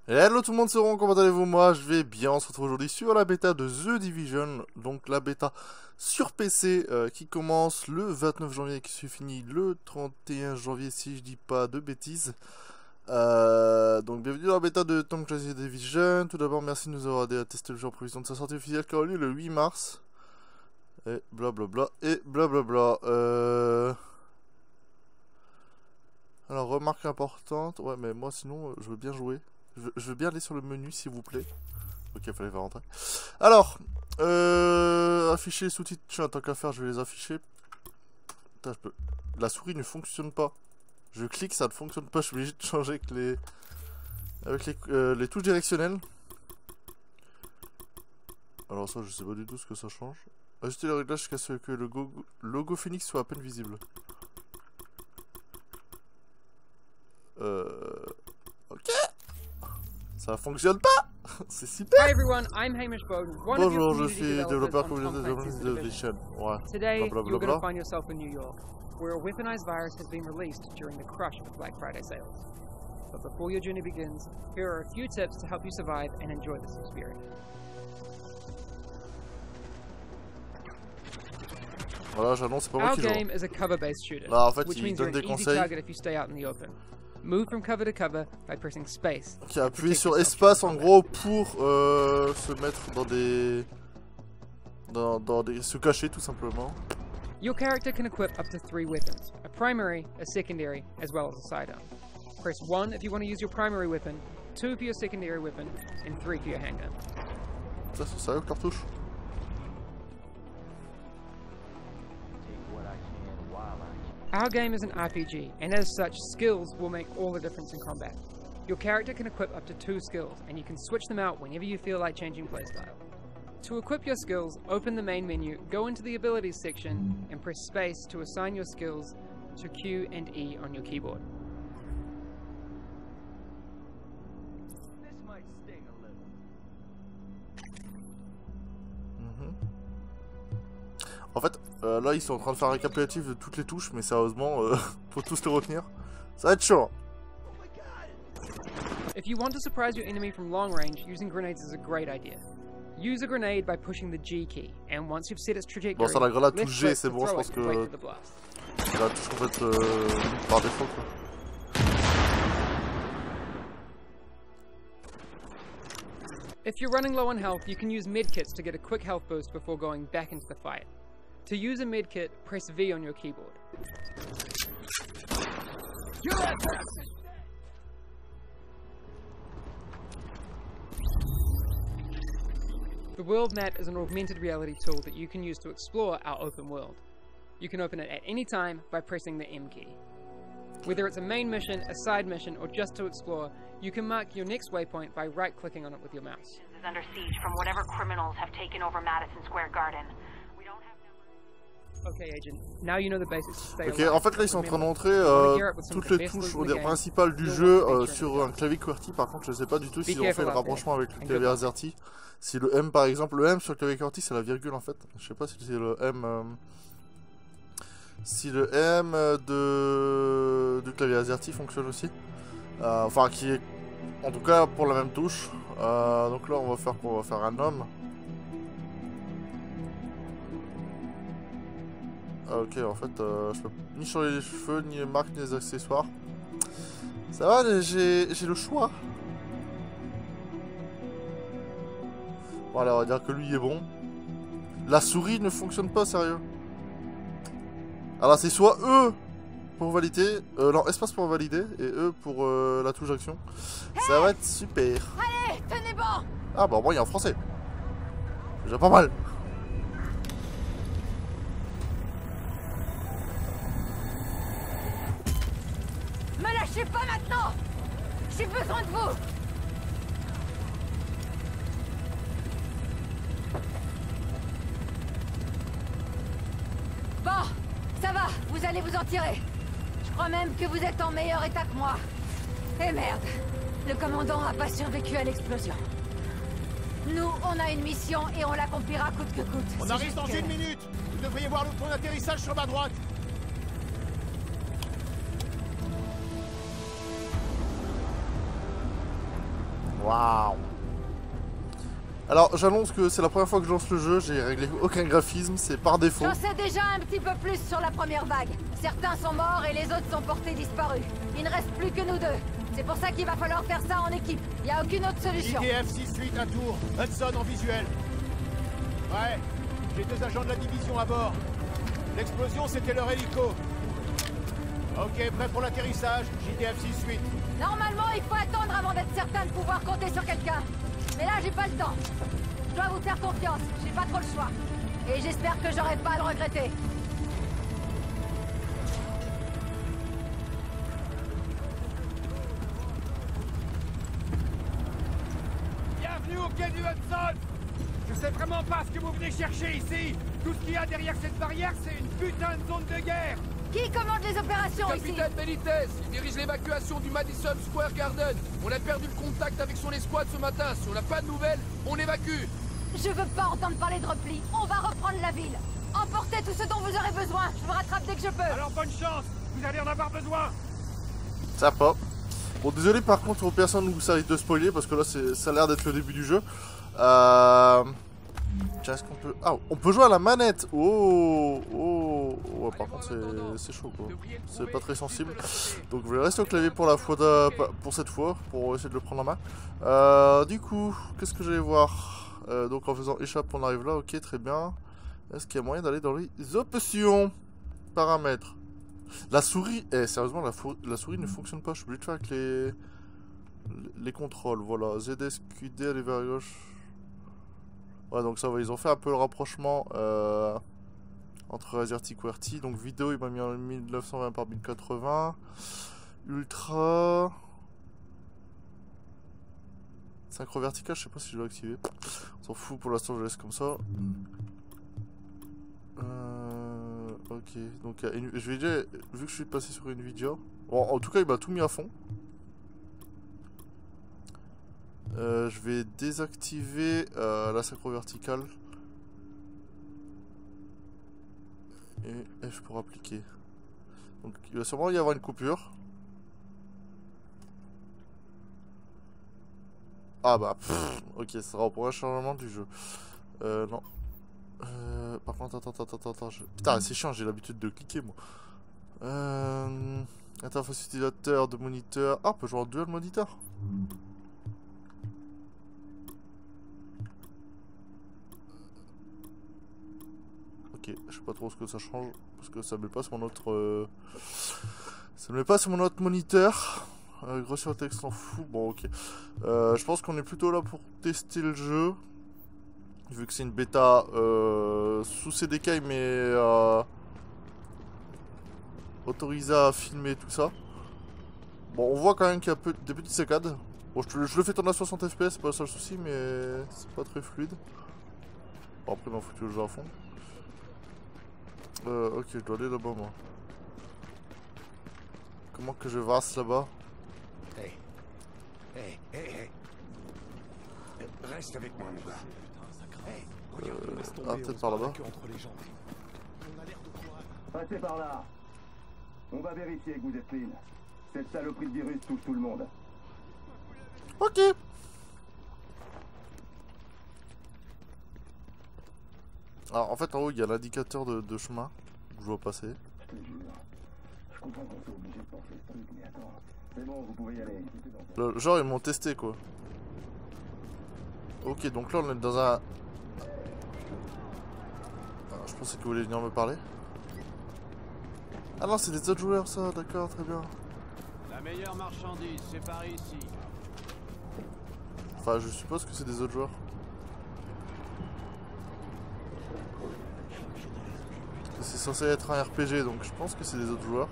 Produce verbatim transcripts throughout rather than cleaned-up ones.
Hello tout le monde, c'est Ron, comment allez-vous? Moi je vais bien, on se retrouve aujourd'hui sur la bêta de The Division, donc la bêta sur P C euh, qui commence le vingt-neuf janvier et qui se finit le trente et un janvier si je dis pas de bêtises. Euh, donc bienvenue dans la bêta de Tom Clancy's The Division. Tout d'abord merci de nous avoir aidé à tester le jeu en prévision de sa sortie officielle qui aura lieu le huit mars. Et blablabla, et blablabla. Euh... Alors remarque importante, ouais mais moi sinon je veux bien jouer. Je veux, je veux bien aller sur le menu s'il vous plaît. Ok, il fallait faire rentrer. Alors, euh, afficher les sous-titres. Tiens, tant qu'à faire, je vais les afficher. Putain, je peux... La souris ne fonctionne pas. Je clique, ça ne fonctionne pas. Je suis obligé de changer avec les, avec les, euh, les touches directionnelles. Alors ça, je sais pas du tout ce que ça change. Ajuster le réglage jusqu'à ce que le logo, logo Phoenix soit à peine visible. Euh... Ok. Ça fonctionne pas. C'est super. Hi everyone, I'm Hamish Bowden, one of your Bonjour, je community suis developers développeur on Tom communautaire Clancy's de The Division. Division. Ouais. Today, Blablabla. you're going to find yourself in New York, where a weaponized virus has been released during the crush of Black Friday sales. But before your journey begins, here are a few tips to help you survive and enjoy this experience. Voilà, j'annonce, c'est pas moi Our qui joue. game is a cover-based shooter, Là, en fait, which il means donne you're an des easy conseils. target if you stay out in the open. Move from cover to cover by pressing space. Qui a appuyé sur espace en gros pour euh, se mettre dans des... Dans, dans des... se cacher tout simplement. Your character can equip up to three weapons, a primary, a secondary, as well as a sidearm. Press one if you want to use your primary weapon, two for your secondary weapon, and three for your handgun. Ça c'est sérieux, cartouche? Our game is an R P G, and as such, skills will make all the difference in combat. Your character can equip up to two skills, and you can switch them out whenever you feel like changing playstyle. To equip your skills, open the main menu, go into the abilities section, and press space to assign your skills to Q and E on your keyboard. En fait, euh, là ils sont en train de faire un récapitulatif de toutes les touches, mais sérieusement, euh, faut tous les retenir. Ça va être chaud. If you want to surprise your enemy from long range, using grenades is a great idea. Use a grenade by pushing the G key, and once you've set its trajectory, Bon, ça la grenade left touche click G, c'est to bon, je throw pense it que and wait for the blast. c'est la touche en fait euh, par défaut quoi. If you're running low on health, you can use medkits to get a quick health boost before going back into the fight. To use a medkit, press V on your keyboard. The world map is an augmented reality tool that you can use to explore our open world. You can open it at any time by pressing the M key. Whether it's a main mission, a side mission, or just to explore, you can mark your next waypoint by right-clicking on it with your mouse. Is under siege from whatever criminals have taken over Madison Square Garden. We don't have numbers. Okay, agent. Now you know the basics to stay Ok, alive. en fait là ils sont en train de Remember, montrer you wanna euh, gear up with some toutes of the les best touches loot in on va the dire, game. principales du You'll jeu want to euh, make sure sur it un clavier QWERTY. Par contre je sais pas du tout Be s'ils ont fait careful le out rapprochement there. avec le And clavier good luck. AZERTY. Si le M par exemple, le M sur le clavier QWERTY c'est la virgule en fait. Je sais pas si c'est le M... Euh... Si le M de... du clavier AZERTY fonctionne aussi. Euh, enfin qui est en tout cas pour la même touche. Euh, donc là on va faire quoi? On va faire un homme. Ah, ok, en fait euh, je peux ni changer les cheveux, ni les marques, ni les accessoires. Ça va, j'ai le choix. Bon allez, on va dire que lui est bon. La souris ne fonctionne pas, sérieux. Alors c'est soit E pour valider, euh, non, espace pour valider, et E pour euh, la touche d'action. Ça va être super. Allez, tenez bon. Ah bah moi il est en français. Déjà pas mal. Me lâchez pas maintenant. J'ai besoin de vous. Bon, ça va, vous allez vous en tirer. Je crois même que vous êtes en meilleur état que moi. Eh merde, le commandant a pas survécu à l'explosion. Nous, on a une mission et on l'accomplira coûte que coûte. On arrive dans une minute. Vous devriez voir le point d'atterrissage sur ma droite. Waouh. Alors, j'annonce que c'est la première fois que je lance le jeu, j'ai réglé aucun graphisme, c'est par défaut. J'en sais déjà un petit peu plus sur la première vague. Certains sont morts et les autres sont portés disparus. Il ne reste plus que nous deux. C'est pour ça qu'il va falloir faire ça en équipe. Il n'y a aucune autre solution. I T F six huit à Tours, Hudson en visuel. Ouais, j'ai deux agents de la division à bord. L'explosion, c'était leur hélico. Ok, prêt pour l'atterrissage, J T F six huit. Normalement, il faut attendre avant d'être certain de pouvoir compter sur quelqu'un. Mais là, j'ai pas le temps. Je dois vous faire confiance, j'ai pas trop le choix. Et j'espère que j'aurai pas à le regretter. Bienvenue au quai du Hudson. Je sais vraiment pas ce que vous venez chercher ici. Tout ce qu'il y a derrière cette barrière, c'est une putain de zone de guerre. Qui commande les opérations ici? Capitaine Benitez, il dirige l'évacuation du Madison Square Garden. On a perdu le contact avec son escouade ce matin. Si on n'a pas de nouvelles, on évacue. Je veux pas entendre parler de repli. On va reprendre la ville. Emportez tout ce dont vous aurez besoin. Je vous rattrape dès que je peux. Alors bonne chance, vous allez en avoir besoin. Ça pop. Bon, désolé par contre aux personnes où ça risque de spoiler, parce que là, ça a l'air d'être le début du jeu. Euh... Tiens, est-ce qu'on peut... Ah, on peut jouer à la manette. Oh, oh, ouais, par contre, c'est chaud, quoi. C'est pas très sensible. Donc, je vais rester au clavier pour la fois de... pour cette fois, pour essayer de le prendre en main. Euh, du coup, qu'est-ce que j'allais voir euh, Donc, en faisant échappe, on arrive là. Ok, très bien. Est-ce qu'il y a moyen d'aller dans les options? Paramètres. La souris... Eh, sérieusement, la, la souris ne fonctionne pas. Je suis obligé de faire avec les... les contrôles. Voilà. Z S Q D, aller vers gauche. Ouais, donc ça va, ils ont fait un peu le rapprochement euh, entre ASRT et QWERTY. Donc vidéo, il m'a mis en mille neuf cent vingt par mille quatre-vingts. Ultra. Synchro vertical, je sais pas si je dois activer. On s'en fout, pour l'instant je laisse comme ça. Euh, ok, donc une, je vais déjà, vu que je suis passé sur une vidéo. Bon, en tout cas, il m'a tout mis à fond. Euh, je vais désactiver euh, la synchro verticale et, et je pourrai appliquer. Donc il va sûrement y avoir une coupure. Ah bah pff, ok, ça sera pour un changement du jeu. Euh, non. Euh, par contre, attends, attends, attends, attends. Je... Putain, c'est chiant, j'ai l'habitude de cliquer moi. Euh, interface utilisateur de moniteur. Ah, on peut jouer en dual moniteur. Ok, je sais pas trop ce que ça change parce que ça me met pas sur mon autre, euh... ça me met pas sur mon autre moniteur. Euh, grossir le texte, s'en fout. Bon, ok. Euh, je pense qu'on est plutôt là pour tester le jeu, vu que c'est une bêta euh, sous C D K mais euh, autorisé à filmer tout ça. Bon, on voit quand même qu'il y a peu, des petites saccades. Bon, je, je le fais tourner à soixante F P S, c'est pas le seul souci, mais c'est pas très fluide. Bon, après, il m'a foutu le jeu à fond. Euh, ok, je dois aller là-bas, moi. Comment que je vasse là-bas? Hé, hé, hé, hé. Reste avec moi, mon gars. Hey, regarde, euh, laisse tomber, ah, peut-être par là-bas. entre les jambes. On a l'air de quoi? Passez par là. On va vérifier que vous êtes clean. Cette saloperie de virus touche tout le monde. Ok. Alors en fait en haut il y a l'indicateur de, de chemin que je dois passer. Je te jure. Je comprends qu'on soit obligé de porter ce truc, mais attends. C'est bon, vous pouvez y aller. Le, genre ils m'ont testé quoi. Ok, donc là on est dans un... Ah, je pensais que vous vouliez venir me parler. Ah non, c'est des autres joueurs ça, d'accord, très bien. La meilleure marchandise, c'est par ici. Enfin, je suppose que c'est des autres joueurs. C'est censé être un R P G, donc je pense que c'est des autres joueurs.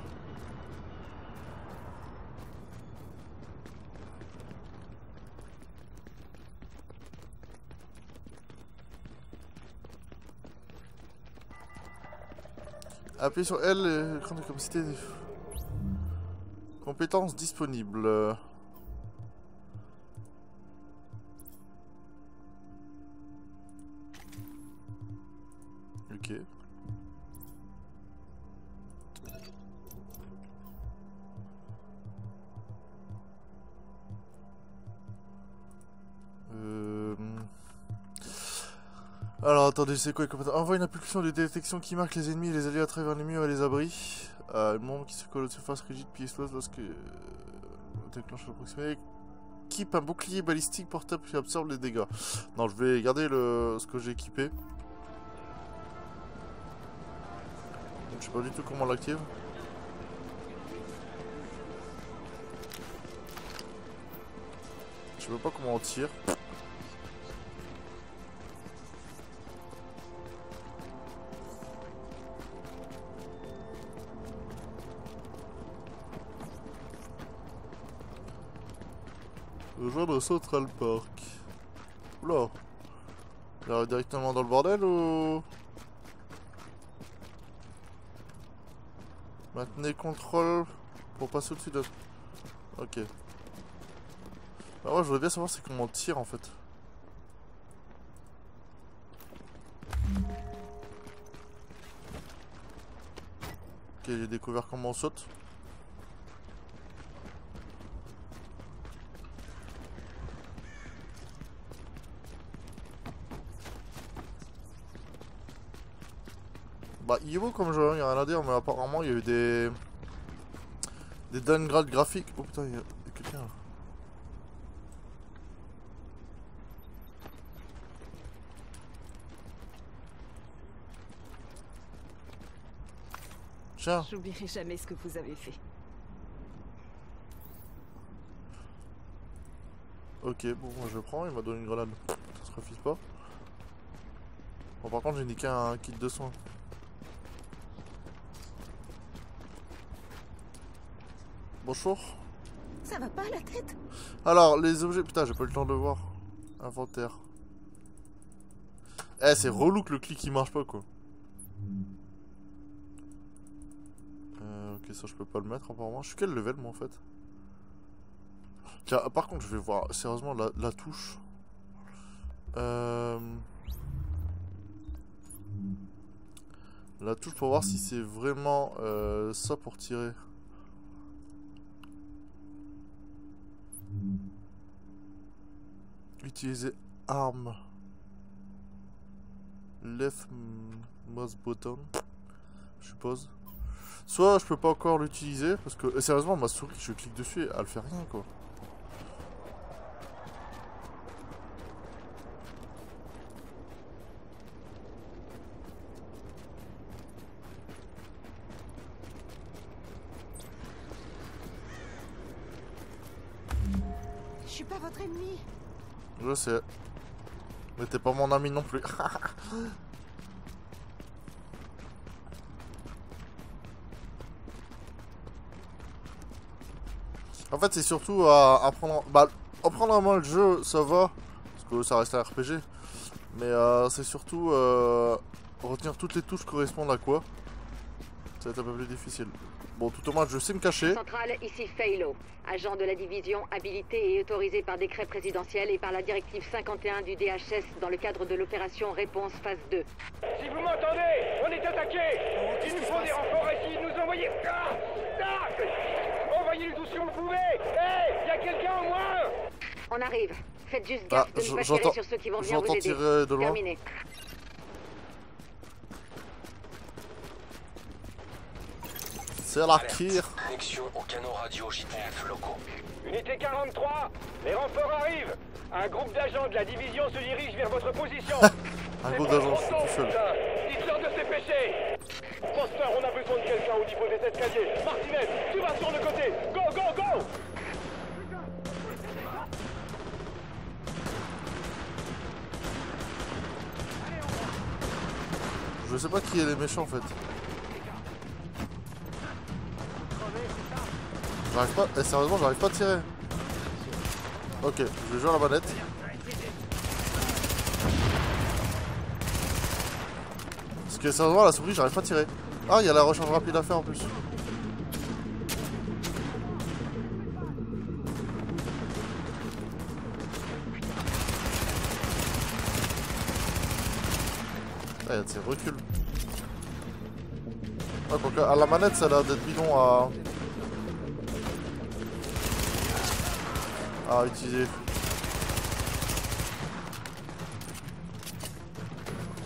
Appuyez sur L et écran de capacité. Compétences disponibles. Ok. Alors attendez, c'est quoi les commentaires? Envoie une application de détection qui marque les ennemis et les alliés à travers les murs et les abris. Euh, le membre qui se colle aux surfaces rigides puis explose lorsque euh, déclenche la proximité. Équipe un bouclier balistique portable qui absorbe les dégâts. Non, je vais garder le ce que j'ai équipé. Donc, je sais pas du tout comment on l'active. Je sais pas comment on tire. Rejoindre Central Park. Oula. Il arrive directement dans le bordel ou... Maintenez contrôle pour passer au-dessus de... Ok. Alors moi je voudrais bien savoir c'est comment on tire en fait. Ok, j'ai découvert comment on saute. Bah, il est beau comme jeu, il n'y a rien à dire, mais apparemment il y a eu des. des downgrades graphiques. Oh putain, il y a, y a quelqu'un là. Tiens. J'oublierai jamais ce que vous avez fait. Ok, bon, moi je prends, il m'a donné une grenade. Ça se refuse pas. Bon, par contre, j'ai niqué un kit de soins. Bonjour. Ça va pas la tête? Alors, les objets... Putain, j'ai pas eu le temps de voir. Inventaire. Eh, c'est relou que le clic il marche pas, quoi. Euh, ok, ça je peux pas le mettre, apparemment. Je suis quel level, moi, en fait? Tiens, par contre, je vais voir sérieusement la, la touche. Euh... La touche pour voir si c'est vraiment euh, ça pour tirer. Utiliser arme. Left mouse button. Je suppose. Soit je peux pas encore l'utiliser parce que sérieusement ma souris je clique dessus elle fait rien quoi. Je suis pas votre ennemi. Je sais. Mais t'es pas mon ami non plus. En fait, c'est surtout à apprendre. Bah, apprendre à main le jeu, ça va. Parce que ça reste un R P G. Mais euh, c'est surtout euh, retenir toutes les touches correspondent à quoi. Ça va être un peu plus difficile. Bon, tout au moins, je sais me cacher. Centrale, ici Faylo, agent de la division habilité et autorisé par décret présidentiel et par la directive cinquante et un du D H S dans le cadre de l'opération Réponse phase deux. Si vous m'entendez, on est attaqué. Il nous faut des renforts ici, nous envoyer... Ah, ah, envoyez-le tout si vous le pouvez. Hé, hey, y a quelqu'un au moins? On arrive. Faites juste gaffe Ah, de ne pas tirer sur ceux qui vont venir vous aider. Tirer de loin. Terminé. C'est la kir. Connexion au canon radio J T F locaux. Unité quarante-trois, les renforts arrivent. Un groupe d'agents de la division se dirige vers votre position. Un groupe d'agents, je suis tout seul. Dites-leur de se dépêcher. Foster, on a besoin de quelqu'un au niveau des escaliers. Martinez, tu vas sur le côté. Go, go, go. Je sais pas qui est les méchants en fait. J'arrive pas, eh, sérieusement j'arrive pas à tirer. Ok, je vais jouer à la manette. Parce que sérieusement la souris j'arrive pas à tirer. Ah il y a la recharge rapide à faire en plus. Ah il y a de ces reculs. Ah donc à la manette ça a l'air d'être bidon à... à utiliser.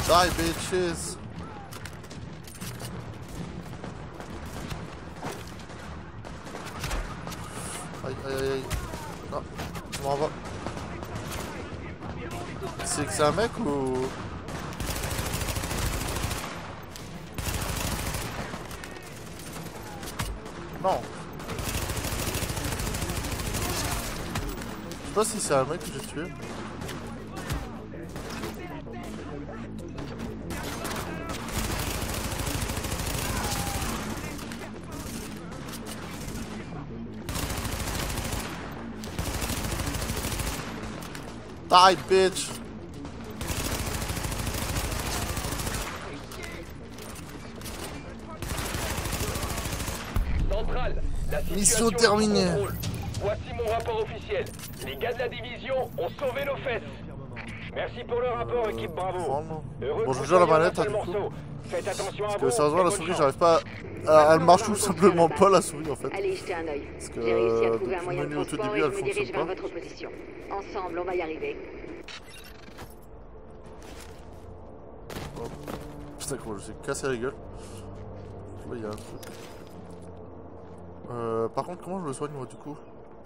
Die, bitches. Aïe, aïe, aïe, aïe. Non, je m'en vais. C'est que c'est un mec ou... Non. Je sais pas si c'est un mec que j'ai tué. Die, bitch! Centrale, la mission situation terminée. est sous contrôle. Voici mon rapport officiel. Les gars de la division ont sauvé nos fesses. Merci pour le rapport, euh, équipe Bravo. Heureux bon, je joue à la manette, hein, du coup. Faites attention Parce à que vous. sérieusement, la souris, j'arrive pas à... Elle marche tout simplement pas, la souris, en fait. Allez, jetez un œil. Parce que J'ai réussi à euh, trouver un depuis moyen le de menu au tout transport début, et elle je me dirige fonctionne vers pas. votre position. Ensemble, on va y arriver. Oh. Putain, comment je me suis cassé la gueule. Là, il y a un truc. Euh, par contre, comment je le soigne, moi, du coup?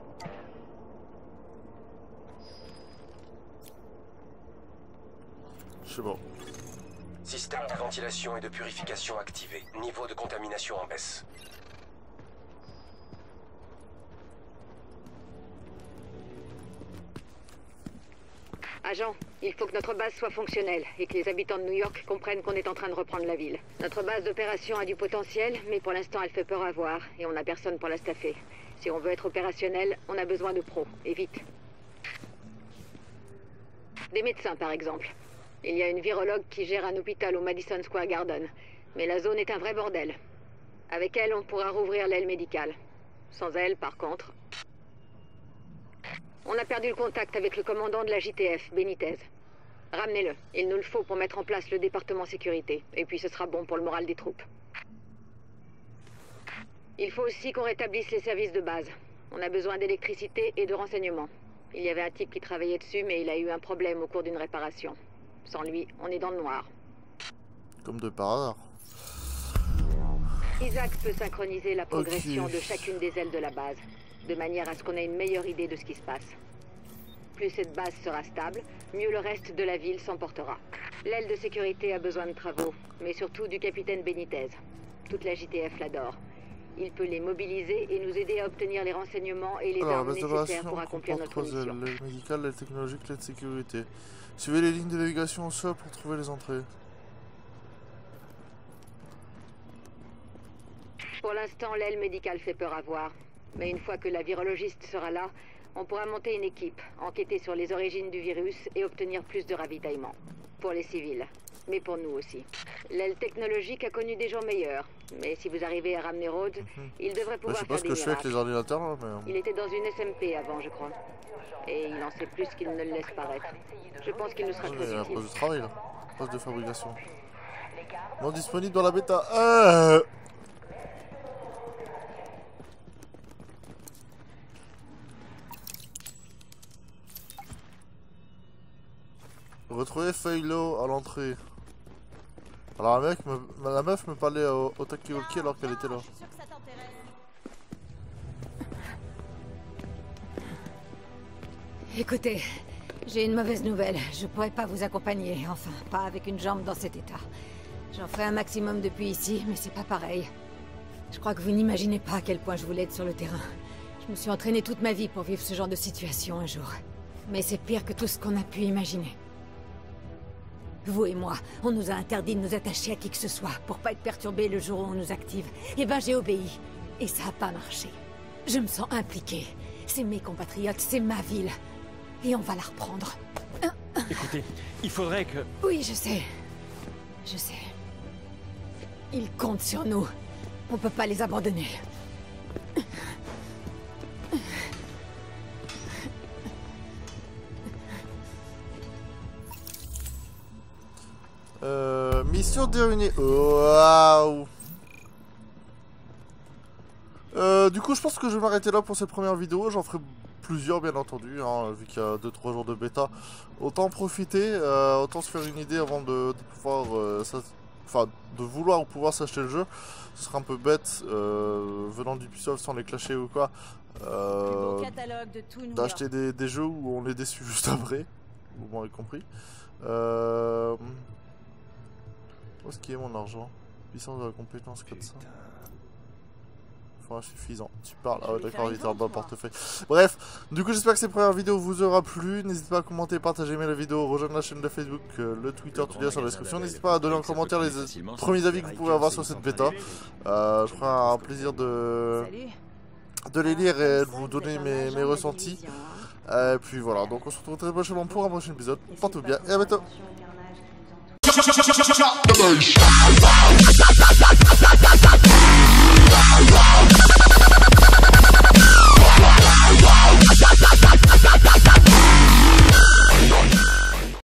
Je sais pas. Système de ventilation et de purification activé. Niveau de contamination en baisse. Agent, il faut que notre base soit fonctionnelle et que les habitants de New York comprennent qu'on est en train de reprendre la ville. Notre base d'opération a du potentiel, mais pour l'instant elle fait peur à voir et on n'a personne pour la staffer. Si on veut être opérationnel, on a besoin de pros, et vite. Des médecins par exemple. Il y a une virologue qui gère un hôpital au Madison Square Garden, mais la zone est un vrai bordel. Avec elle, on pourra rouvrir l'aile médicale. Sans elle, par contre... On a perdu le contact avec le commandant de la J T F, Benitez. Ramenez-le. Il nous le faut pour mettre en place le département sécurité. Et puis ce sera bon pour le moral des troupes. Il faut aussi qu'on rétablisse les services de base. On a besoin d'électricité et de renseignements. Il y avait un type qui travaillait dessus, mais il a eu un problème au cours d'une réparation. Sans lui, on est dans le noir. Comme de par hasard. Isaac peut synchroniser la progression Okay. de chacune des ailes de la base, de manière à ce qu'on ait une meilleure idée de ce qui se passe. Plus cette base sera stable, mieux le reste de la ville s'en portera. L'aile de sécurité a besoin de travaux, mais surtout du capitaine Benitez. Toute la J T F l'adore. Il peut les mobiliser et nous aider à obtenir les renseignements et les Alors, la armes base nécessaires d'opération pour accomplir comporte notre trois ailes, mission. l'aide médicale, l'aide technologique, l'aide sécurité. Suivez les lignes de navigation au sol pour trouver les entrées. Pour l'instant, l'aile médicale fait peur à voir. Mais une fois que la virologiste sera là, on pourra monter une équipe, enquêter sur les origines du virus et obtenir plus de ravitaillement. Pour les civils, mais pour nous aussi. L'aile technologique a connu des jours meilleurs, mais si vous arrivez à ramener Rhodes, Mhm. il devrait Bah, pouvoir je sais pas faire ce des que je fais avec miracles. les ordinateurs là, mais... Il était dans une S M P avant, je crois. Et il en sait plus qu'il ne le laisse paraître. Je pense qu'il nous sera Ouais, très il y a un utile. poste de travail là. Poste de fabrication. Non disponible dans la bêta. Euh... Retrouver Faylo à l'entrée. Alors la, mec me... la meuf me parlait au, au talkie-walkie alors qu'elle était là. Écoutez, j'ai une mauvaise nouvelle. Je pourrais pas vous accompagner, enfin, pas avec une jambe dans cet état. J'en ferai un maximum depuis ici, mais c'est pas pareil. Je crois que vous n'imaginez pas à quel point je voulais être sur le terrain. Je me suis entraînée toute ma vie pour vivre ce genre de situation un jour. Mais c'est pire que tout ce qu'on a pu imaginer. Vous et moi, on nous a interdit de nous attacher à qui que ce soit pour pas être perturbés le jour où on nous active. Eh ben j'ai obéi. Et ça a pas marché. Je me sens impliquée. C'est mes compatriotes, c'est ma ville. Et on va la reprendre. Écoutez, il faudrait que... Oui, je sais. Je sais. Ils comptent sur nous. On peut pas les abandonner. Euh, mission terminée. Waouh. Euh, du coup, je pense que je vais m'arrêter là pour cette première vidéo. J'en ferai plusieurs bien entendu, hein, vu qu'il y a deux trois jours de bêta. Autant profiter, euh, autant se faire une idée avant de, de pouvoir, euh, ça, enfin de vouloir ou pouvoir s'acheter le jeu. Ce serait un peu bête, euh, venant d'Ubisoft sans les clasher ou quoi, euh, d'acheter des, des jeux où on est déçu juste après, vous m'aurez compris. Euh... Où est-ce qu'il est mon argent? Puissance de la compétence quatre cents. Enfin, suffisant. Tu parles. Ah ouais, d'accord, il était en bas portefeuille. Bref, du coup, j'espère que cette première vidéo vous aura plu. N'hésitez pas à commenter, partager, aimer la vidéo, rejoindre la chaîne de Facebook, euh, le Twitter, tout lien sur la description. N'hésitez pas à donner en commentaire les premiers avis que vous pouvez avoir sur cette bêta. Euh, je ferai un plaisir de, de les lire et de vous donner mes, mes ressentis. Et puis voilà, donc on se retrouve très prochainement pour un prochain épisode. Portez-vous bien et à bientôt.